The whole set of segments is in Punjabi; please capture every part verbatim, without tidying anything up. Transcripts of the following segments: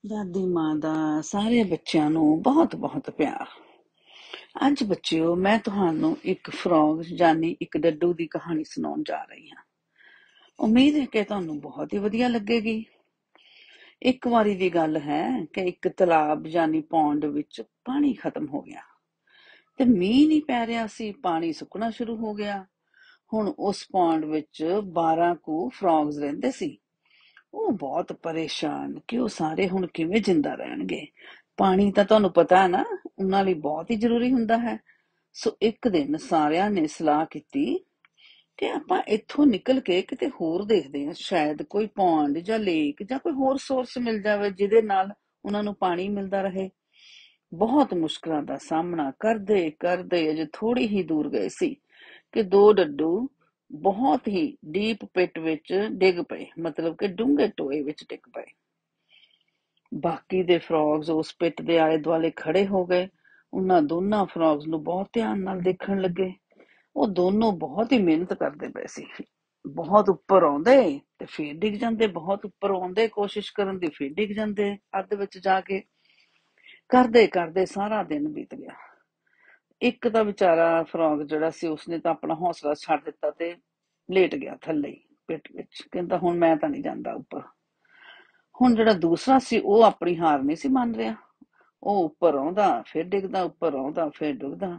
ਦਾਦੀ ਮਾਂ ਦਾ ਸਾਰੇ ਬੱਚਿਆਂ ਨੂੰ ਬਹੁਤ ਬਹੁਤ ਪਿਆਰ। ਅੱਜ ਬੱਚਿਓ, ਮੈਂ ਤੁਹਾਨੂੰ ਇੱਕ ਫਰੋਗ ਯਾਨੀ ਇੱਕ ਡੱਡੂ ਦੀ ਕਹਾਣੀ ਸੁਣਾਉਣ ਜਾ ਰਹੀ ਹਾਂ। ਉਮੀਦ ਹੈ ਕਿ ਤੁਹਾਨੂੰ ਬਹੁਤ ਹੀ ਵਧੀਆ ਲੱਗੇਗੀ। ਇੱਕ ਵਾਰੀ ਦੀ ਗੱਲ ਹੈ ਕਿ ਇੱਕ ਤਲਾਬ ਯਾਨੀ ਪੌਂਡ ਵਿੱਚ ਪਾਣੀ ਖਤਮ ਹੋ ਗਿਆ ਤੇ ਮੀਂਹ ਨਹੀਂ ਪੈ ਰਿਹਾ ਸੀ। ਪਾਣੀ ਸੁੱਕਣਾ ਸ਼ੁਰੂ ਹੋ ਗਿਆ। ਹੁਣ ਉਸ ਪੌਂਡ ਵਿੱਚ ਬਾਰਾਂ ਕੁ ਫਰੋਗਸ ਰਹਿੰਦੇ ਸੀ। ਉਹ ਬਹੁਤ ਪਰੇਸ਼ਾਨ ਕਿ ਉਹ ਸਾਰੇ ਹੁਣ ਕਿਵੇਂ ਜਿੰਦਾ ਰਹਿਣਗੇ। ਪਾਣੀ ਤਾਂ ਤੁਹਾਨੂੰ ਪਤਾ ਹੈ ਨਾ, ਉਹਨਾਂ ਲਈ ਬਹੁਤ ਹੀ ਜ਼ਰੂਰੀ ਹੁੰਦਾ ਹੈ। ਸੋ ਇੱਕ ਦਿਨ ਸਾਰਿਆਂ ਨੇ ਸਲਾਹ ਕੀਤੀ ਕਿ ਆਪਾਂ ਇੱਥੋਂ ਨਿਕਲ ਕੇ ਕਿਤੇ ਹੋਰ ਦੇਖਦੇ ਹਾਂ, ਸ਼ਾਇਦ ਕੋਈ ਪੌਂਡ ਜਾਂ ਲੇਕ ਜਾਂ ਕੋਈ ਹੋਰ ਸੋਰਸ ਮਿਲ ਜਾਵੇ ਜਿਹਦੇ ਨਾਲ ਉਹਨਾਂ ਨੂੰ ਪਾਣੀ ਮਿਲਦਾ ਰਹੇ। ਬਹੁਤ ਮੁਸ਼ਕਲਾਂ ਦਾ ਸਾਹਮਣਾ ਕਰਦੇ ਕਰਦੇ ਅਜੇ ਥੋੜੀ ਹੀ ਦੂਰ ਗਏ ਸੀ ਕਿ ਦੋ ਡੱਡੂ ਬਹੁਤ ਹੀ ਡੀਪ ਪਿਟ ਵਿੱਚ ਡਿੱਗ ਪਏ, ਮਤਲਬ ਕਿ ਡੂੰਘੇ ਟੋਏ ਵਿੱਚ ਡਿੱਗ ਪਏ। ਬਾਕੀ ਦੇ ਫਰੋਗਸ ਉਸ ਪਿਟ ਦੇ ਆਲੇ ਦੁਆਲੇ ਖੜੇ ਹੋ ਗਏ। ਉਹਨਾਂ ਦੋਨਾਂ ਫਰੋਗਸ ਨੂੰ ਬਹੁਤ ਧਿਆਨ ਨਾਲ ਦੇਖਣ ਲੱਗੇ। ਉਹ ਦੋਨੋਂ ਬਹੁਤ ਹੀ ਮਿਹਨਤ ਕਰਦੇ ਪਏ ਸੀ। ਬਹੁਤ ਉੱਪਰ ਆਉਂਦੇ ਤੇ ਫੇਰ ਡਿੱਗ ਜਾਂਦੇ, ਬਹੁਤ ਉੱਪਰ ਆਉਂਦੇ ਕੋਸ਼ਿਸ਼ ਕਰਨ ਦੀ, ਫੇਰ ਡਿੱਗ ਜਾਂਦੇ ਅੱਧ ਵਿੱਚ ਜਾ ਕੇ। ਕਰਦੇ ਕਰਦੇ ਸਾਰਾ ਦਿਨ ਬੀਤ ਗਿਆ। ਇੱਕ ਤਾਂ ਵਿਚਾਰਾ ਫਰੋਗ ਜਿਹੜਾ ਸੀ, ਉਸਨੇ ਤਾਂ ਆਪਣਾ ਹੌਸਲਾ ਛੱਡ ਦਿੱਤਾ ਤੇ ਲੇਟ ਗਿਆ ਥੱਲੇ ਹੀ ਪਿੱਟ ਵਿੱਚ। ਕਹਿੰਦਾ ਹੁਣ ਮੈਂ ਤਾਂ ਨਹੀਂ ਜਾਂਦਾ ਉੱਪਰ। ਹੁਣ ਜਿਹੜਾ ਦੂਸਰਾ ਸੀ ਉਹ ਆਪਣੀ ਹਾਰ ਨਹੀਂ ਸੀ ਮੰਨ ਰਿਹਾ। ਉਹ ਉੱਪਰ ਆਉਂਦਾ ਫਿਰ ਡਿੱਗਦਾ, ਉੱਪਰ ਆਉਂਦਾ ਫਿਰ ਡਿੱਗਦਾ।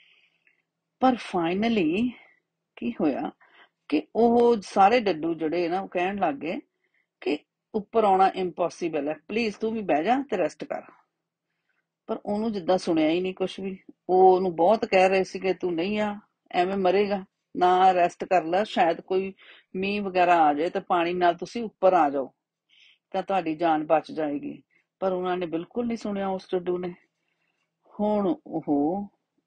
ਪਰ ਫਾਈਨਲੀ ਕੀ ਹੋਇਆ ਕਿ ਉਹ ਸਾਰੇ ਡੱਡੂ ਜਿਹੜੇ ਨਾ, ਉਹ ਕਹਿਣ ਲੱਗ ਗਏ ਕਿ ਉੱਪਰ ਆਉਣਾ ਇੰਪੋਸੀਬਲ ਹੈ, ਪਲੀਜ਼ ਤੂੰ ਵੀ ਬਹਿ ਜਾ ਤੇ ਰੈਸਟ ਕਰ। ਪਰ ਉਹਨੂੰ ਜਿੱਦਾਂ ਸੁਣਿਆ ਹੀ ਨਹੀਂ ਕੁਛ ਵੀ। ਉਹ ਉਹਨੂੰ ਬਹੁਤ ਕਹਿ ਰਹੇ ਸੀ ਕਿ ਤੂੰ ਨਹੀਂ ਆ, ਐਵੇਂ ਮਰੇਗਾ, ਨਾ ਰੈਸਟ ਕਰ ਲੈ, ਸ਼ਾਇਦ ਕੋਈ ਮੀਂਹ ਵਗੈਰਾ ਆ ਜਾਏ ਤੇ ਪਾਣੀ ਨਾਲ ਤੁਸੀਂ ਉੱਪਰ ਆ ਜਾਓ ਤਾਂ ਤੁਹਾਡੀ ਜਾਨ ਬਚ ਜਾਏਗੀ। ਪਰ ਉਹਨਾਂ ਨੇ ਬਿਲਕੁਲ ਨਹੀਂ ਸੁਣਿਆ ਉਸ ਡੱਡੂ ਨੇ। ਹੁਣ ਉਹ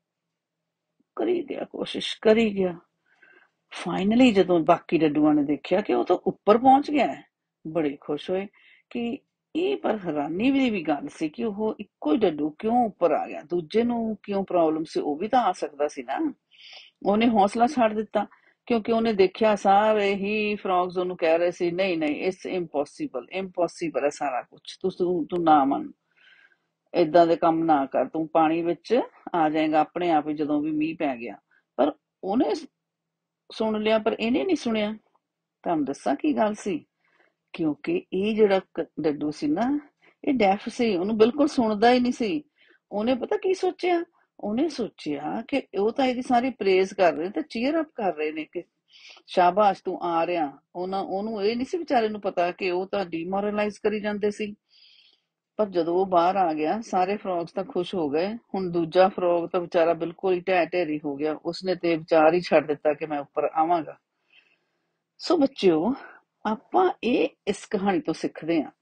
ਕਰੀ ਗਿਆ, ਕੋਸ਼ਿਸ਼ ਕਰੀ ਗਿਆ। ਫਾਈਨਲੀ ਜਦੋਂ ਬਾਕੀ ਡੱਡੂਆਂ ਨੇ ਦੇਖਿਆ ਕਿ ਉਹ ਤਾਂ ਉੱਪਰ ਪਹੁੰਚ ਗਿਆ ਹੈ, ਬੜੇ ਖੁਸ਼ ਹੋਏ ਕਿ ਇਹ। ਪਰ ਹੈਰਾਨੀ ਦੀ ਵੀ ਗੱਲ ਸੀ ਕਿ ਉਹ ਇੱਕੋ ਹੀ ਡੱਡੂ ਕਿਉਂ ਉੱਪਰ ਆ ਗਿਆ, ਦੂਜੇ ਨੂੰ ਕਿਉਂ ਪ੍ਰੋਬਲਮ ਸੀ, ਉਹ ਵੀ ਤਾਂ ਆ ਸਕਦਾ ਸੀ ਨਾ। ਉਹਨੇ ਹੌਸਲਾ ਛੱਡ ਦਿੱਤਾ ਕਿਉਂਕਿ ਉਹਨੇ ਦੇਖਿਆ ਸਾਰੇ ਹੀ ਫਰੋਗਸ ਉਹਨੂੰ ਕਹਿ ਰਹੇ ਸੀ ਨਹੀਂ ਨਹੀਂ, ਇਟਸ ਇੰਪੋਸੀਬਲ, ਇੰਪੋਸੀਬਲ ਹੈ ਸਾਰਾ ਕੁਛ, ਤੂੰ ਤੂੰ ਨਾ ਮੰਨ, ਏਦਾਂ ਦੇ ਕੰਮ ਨਾ ਕਰ, ਤੂੰ ਪਾਣੀ ਵਿੱਚ ਆ ਜਾਏਗਾ ਆਪਣੇ ਆਪ ਹੀ ਜਦੋਂ ਵੀ ਮੀਂਹ ਪੈ ਗਿਆ। ਪਰ ਉਹਨੇ ਸੁਣ ਲਿਆ, ਪਰ ਇਹਨੇ ਨਹੀਂ ਸੁਣਿਆ। ਤੁਹਾਨੂੰ ਦੱਸਾਂ ਕੀ ਗੱਲ ਸੀ। ਕਿਉਂਕਿ ਇਹ ਜਿਹੜਾ ਡੱਡੂ ਸੀ ਨਾ, ਇਹ ਡੈਫ ਸੀ, ਉਹਨੂੰ ਬਿਲਕੁਲ ਸੁਣਦਾ ਹੀ ਨਹੀਂ ਸੀ। ਉਹਨੇ ਪਤਾ ਕੀ ਸੋਚਿਆ, ਉਹਨੇ ਸੋਚਿਆ ਕਿ ਉਹ ਤਾਂ ਇਹਦੀ ਸਾਰੀ ਪ੍ਰੇਜ਼ ਕਰ ਰਹੇ ਤੇ ਚੀਅਰ ਅਪ ਕਰ ਰਹੇ ਨੇ ਕਿ ਸ਼ਾਬਾਸ਼ ਤੂੰ ਆ ਰਿਹਾ। ਉਹਨਾਂ ਉਹਨੂੰ ਇਹ ਨਹੀਂ ਸੀ ਵਿਚਾਰੇ ਨੂੰ ਪਤਾ ਕਿ ਉਹ ਤਾਂ ਡੀਮੋਰਲਾਈਜ਼ ਕਰੀ ਜਾਂਦੇ ਸੀ। ਪਰ ਜਦੋਂ ਉਹ ਬਾਹਰ ਆ ਗਿਆ, ਸਾਰੇ ਫਰੋਗਸ ਤਾਂ ਖੁਸ਼ ਹੋ ਗਏ। ਹੁਣ ਦੂਜਾ ਫਰੋਗ ਤਾਂ ਵਿਚਾਰਾ ਬਿਲਕੁਲ ਹੀ ਢਹਿ ਢੇਰੀ ਹੋ ਗਿਆ। ਉਸਨੇ ਤੇ ਵਿਚਾਰ ਹੀ ਛੱਡ ਦਿੱਤਾ ਕਿ ਮੈਂ ਉੱਪਰ ਆਵਾਂਗਾ। ਸੋ ਬੱਚਿਓ, ਆਪਾਂ ਇਹ ਇਸ ਕਹਾਣੀ ਤੋਂ ਸਿੱਖਦੇ ਹਾਂ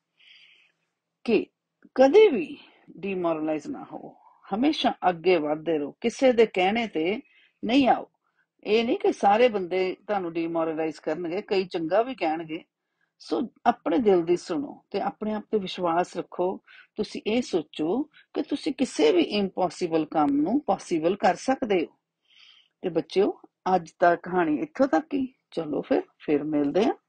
ਕਿ ਕਦੇ ਵੀ ਡੀਮੋਰਲਾਈਜ਼ ਨਾ ਹੋਵੋ, ਹਮੇਸ਼ਾ ਅੱਗੇ ਵਧਦੇ ਰਹੋ, ਕਿਸੇ ਦੇ ਕਹਿਣੇ ਤੇ ਨਹੀਂ ਆਓ। ਇਹ ਨਹੀਂ ਕਿ ਸਾਰੇ ਬੰਦੇ ਤੁਹਾਨੂੰ ਡੀਮੋਰਲਾਈਜ਼ ਕਰਨਗੇ, ਕਈ ਚੰਗਾ ਵੀ ਕਹਿਣਗੇ। ਸੋ ਆਪਣੇ ਦਿਲ ਦੀ ਸੁਣੋ ਤੇ ਆਪਣੇ ਆਪ ਤੇ ਵਿਸ਼ਵਾਸ ਰੱਖੋ। ਤੁਸੀਂ ਇਹ ਸੋਚੋ ਕਿ ਤੁਸੀਂ ਕਿਸੇ ਵੀ ਇੰਪੋਸੀਬਲ ਕੰਮ ਨੂੰ ਪੋਸੀਬਲ ਕਰ ਸਕਦੇ ਹੋ। ਤੇ ਬੱਚਿਓ, ਅੱਜ ਤੱਕ ਕਹਾਣੀ ਇੱਥੋਂ ਤੱਕ ਹੀ। ਚਲੋ ਫਿਰ ਫਿਰ ਮਿਲਦੇ ਹਾਂ।